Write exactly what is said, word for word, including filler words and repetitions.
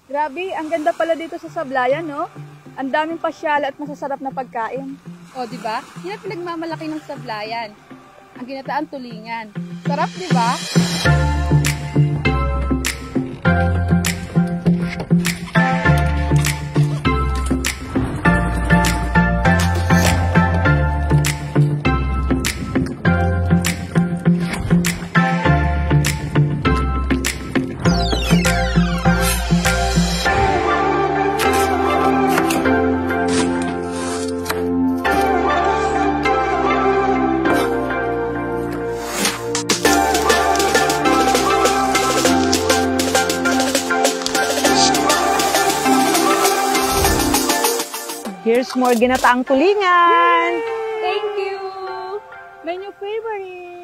Grabe, ang ganda pala dito sa Sablayan, no? Ang daming pasyala at masasarap na pagkain. O, di ba? Yan ang pinagmamalaki ng Sablayan. Ang ginataan tulingan. Sarap, di ba? Here's more ginataang tulingan. Thank you! My new favorite!